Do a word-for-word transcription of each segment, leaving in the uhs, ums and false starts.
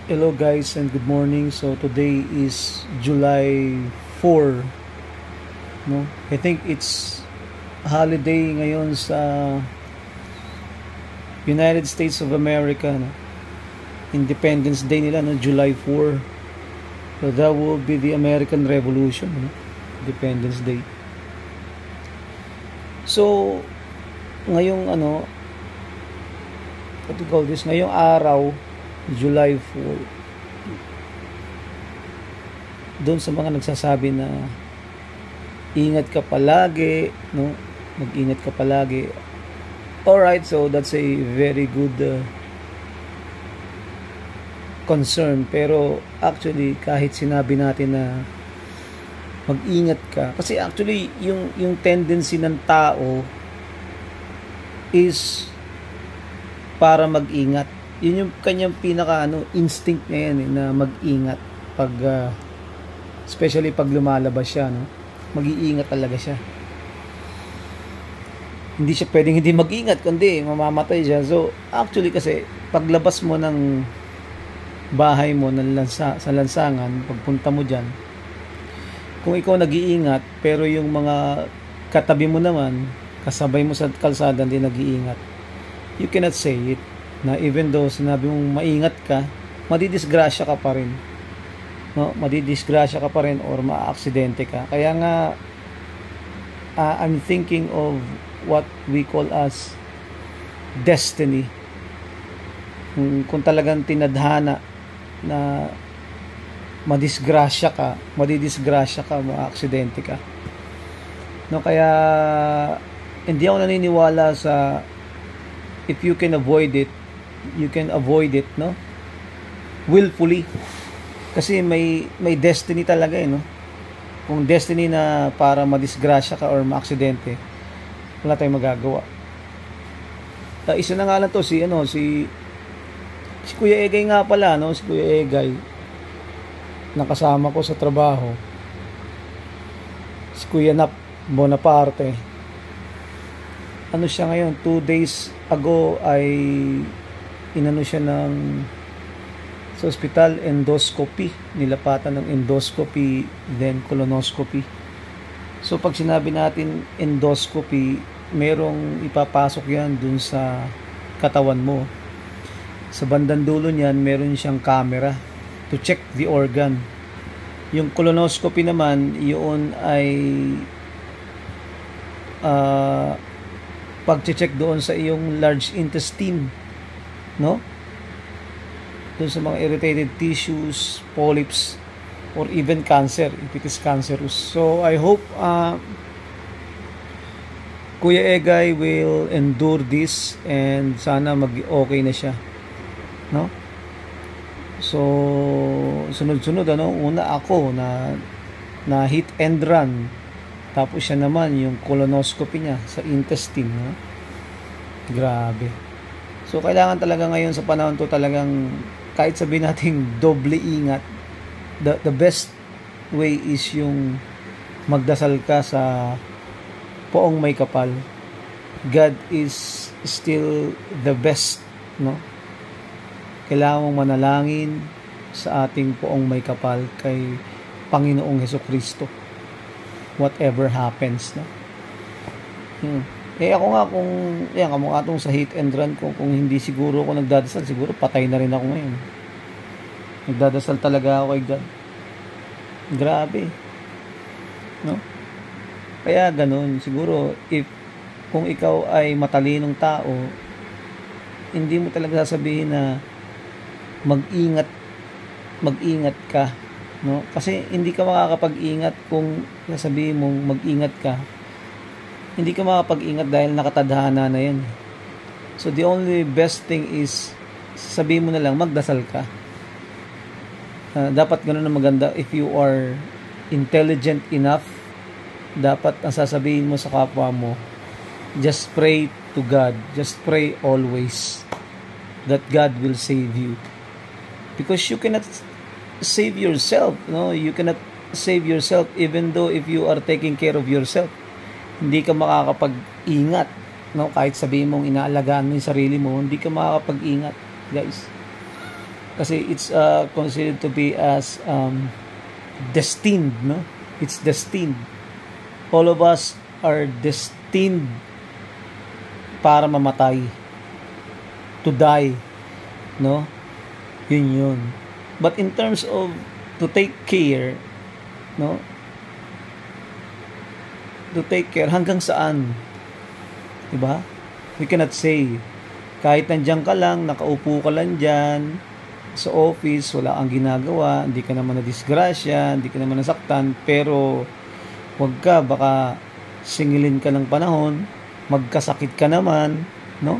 Hello guys and good morning. So today is July fourth, no? I think it's holiday ngayon sa United States of America, no? Independence Day nila, no? July fourth. So that will be the American Revolution, no? Independence Day. So ngayong ano, what do you call this? Ngayong araw, July fourth, doon sa mga nagsasabi na ingat ka palagi, no? Mag-ingat ka palagi. Alright, so that's a very good uh, concern. Pero actually, kahit sinabi natin na mag-ingat ka, kasi actually, yung, yung tendency ng tao is para mag-ingat. Yun yung kanyang pinaka ano, instinct niya yan, eh, na mag-ingat pag uh, especially pag lumalabas siya, no? Mag-iingat talaga siya. Hindi siya pwedeng hindi mag-ingat, kundi mamamatay siya. So actually kasi paglabas mo ng bahay mo ng lansa, sa lansangan, pagpunta mo diyan, kung ikaw nag-iingat pero yung mga katabi mo naman, kasabay mo sa kalsada hindi nag-iingat, you cannot say it na even though sinabi mong maingat ka, madidisgrasya ka pa rin, no? Madidisgrasya ka pa rin or maaaksidente ka. Kaya nga uh, I'm thinking of what we call as destiny. Kung, kung talagang tinadhana na madisgrasya ka, madidisgrasya ka, maaaksidente ka, no? Kaya hindi ako naniniwala sa if you can avoid it, you can avoid it, no? Willfully. Kasi may may destiny talaga, eh, no? Kung destiny na para madisgrasya ka or maaksidente, wala tayong magagawa. Uh, isa na nga lang to si ano, si si Kuya Egay nga pala, no? Si Kuya Egay, nakasama ko sa trabaho. Si Kuya Nap Bonaparte. Ano siya ngayon, two days ago ay inano siya ng sa ospital, endoscopy, nilapatan ng endoscopy, then colonoscopy. So pag sinabi natin endoscopy, merong ipapasok yan dun sa katawan mo. Sa bandang dulo niyan, meron siyang camera to check the organ. Yung colonoscopy naman, yun ay uh, pag-check doon sa iyong large intestine, no? Doon sa mga irritated tissues, polyps, or even cancer, if it is cancerous. So, I hope uh, Kuya Egay will endure this and sana mag-okay na siya, no? So, sunod-sunod, ano? Una ako na na hit and run. Tapos siya naman yung colonoscopy niya sa intestine, no? Grabe. So kailangan talaga ngayon sa panahon to talagang kahit sabihin nating doble ingat, the, the best way is yung magdasal ka sa poong may kapal. God is still the best, no? Kailangan mong manalangin sa ating poong may kapal kay Panginoong Hesukristo. Whatever happens, no? Hmm. Eh ako nga kung yan, kamukha itong sa hit and run ko, kung hindi siguro ako nagdadasal, siguro patay na rin ako ngayon. Nagdadasal talaga ako kay God. Grabe, no? Kaya ganun, siguro if kung ikaw ay matalinong tao, hindi mo talaga sasabihin na mag-ingat mag-ingat ka, no? Kasi hindi ka makakapag-ingat kung sasabihin mong mag-ingat ka. Hindi ka makakapag-ingat dahil nakatadhana na yan. So the only best thing is sabihin mo na lang magdasal ka. Uh, dapat ganoon na maganda. If you are intelligent enough, dapat ang sasabihin mo sa kapwa mo, just pray to God. Just pray always that God will save you. Because you cannot save yourself, no? You cannot save yourself even though if you are taking care of yourself. Hindi ka makakapag-ingat, no? Kahit sabihin mong inaalagaan mo yung sarili mo, hindi ka makakapag-ingat, guys. Kasi it's uh, considered to be as um, destined, no? It's destined. All of us are destined para mamatay, to die, no? Yun yun. But in terms of to take care, no? To take care hanggang saan? 'Di ba? We cannot say. Kahit nandiyan ka lang, nakaupo ka lang diyan sa office, wala kang ginagawa, hindi ka naman na-disgrasya, hindi ka naman nasaktan, pero wag ka, baka singilin ka ng panahon, magkasakit ka naman, no?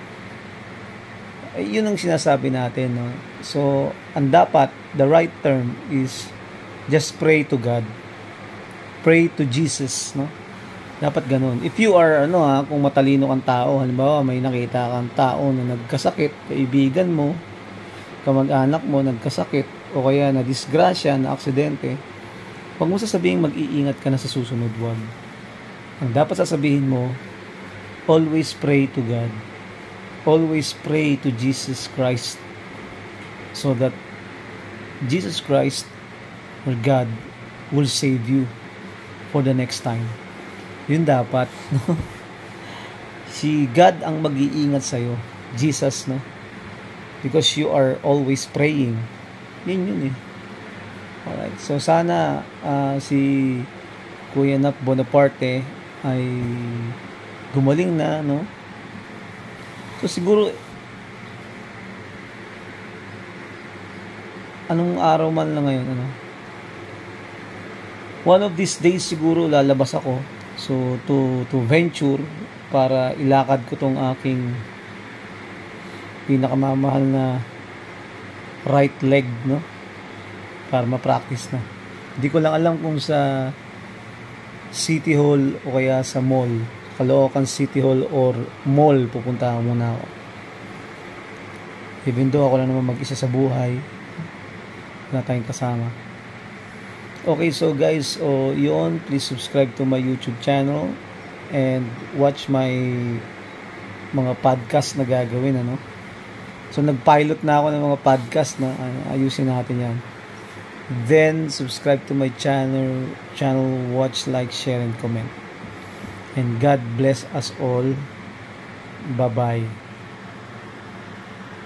Eh, yun ang sinasabi natin, no? So, ang dapat, the right term is just pray to God. Pray to Jesus, no? Dapat ganun. If you are, ano ha, kung matalino kang tao, halimbawa may nakita kang tao na nagkasakit, kaibigan mo, kamag-anak mo nagkasakit, o kaya na disgrasya, na aksidente, huwag mo sasabihin mag-iingat ka na sa susunod, wag. Ang dapat sasabihin mo, always pray to God. Always pray to Jesus Christ, so that Jesus Christ or God will save you for the next time. Yun dapat, no? Si God ang mag-iingat sa'yo, Jesus, no? Because you are always praying. Yun yun eh. Alright, so sana uh, si Kuya Nap Bonaparte ay gumaling na, no? So siguro anong araw man lang ngayon, ano? One of these days siguro lalabas ako. So to to venture para ilakad ko tong aking pinakamamahal na right leg, no? Para ma-practice na. Hindi ko lang alam kung sa City Hall o kaya sa mall, Caloocan City Hall or mall pupuntahan muna ako. Even though ako lang naman mag-isa sa buhay, wala tayong kasama. Okay, so guys, oh, yun, please subscribe to my YouTube channel and watch my mga podcast na gagawin, ano? So nag-pilot na ako ng mga podcast na ano, ayusin natin yan. Then subscribe to my channel, channel, watch, like, share, and comment. And God bless us all. Bye-bye.